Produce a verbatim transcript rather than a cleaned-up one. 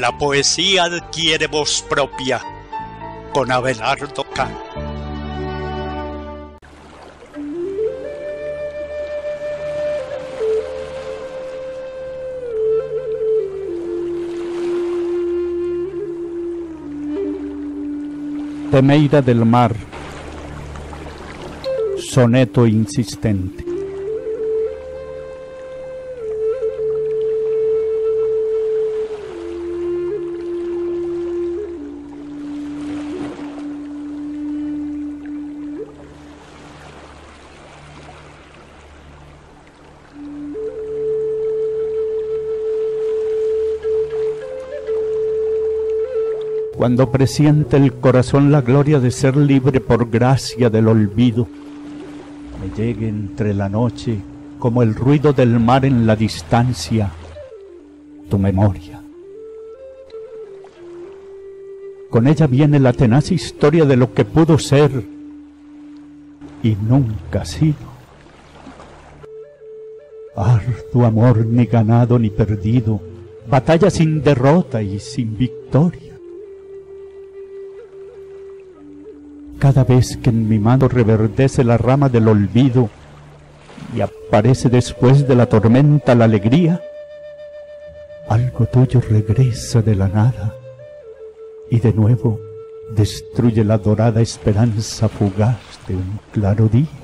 La poesía adquiere voz propia con Abelardo Cano. Temeira del Mar, soneto insistente. Cuando presiente el corazón la gloria de ser libre por gracia del olvido, me llegue entre la noche, como el ruido del mar en la distancia, tu memoria. Con ella viene la tenaz historia de lo que pudo ser y nunca ha sido. Arduo amor ni ganado ni perdido, batalla sin derrota y sin victoria. Cada vez que en mi mano reverdece la rama del olvido y aparece después de la tormenta la alegría, algo tuyo regresa de la nada y de nuevo destruye la dorada esperanza fugaz de un claro día.